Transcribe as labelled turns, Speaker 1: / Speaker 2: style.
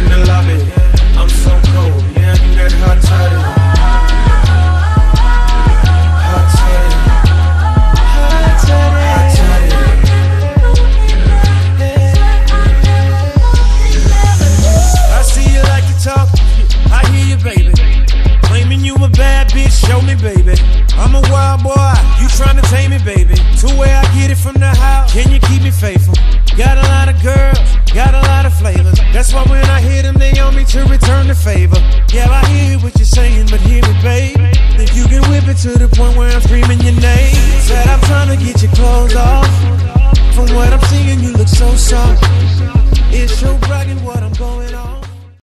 Speaker 1: in the lobby. I'm so cold, yeah, I do that hot toddy. Hot toddy. Hot toddy. I see you like to talk, I hear you, baby. Claiming you a bad bitch, show me, baby. I'm a wild boy, you tryna tame me, baby. To where I get it from the house, can you keep me faithful? Got a lot of girls, got a lot of flavors. That's why when I hear them, they on me to return the favor. Yeah, I hear what you're saying, but hear me, babe. Think you can whip it to the point where I'm screaming your name. Said I'm tryna get you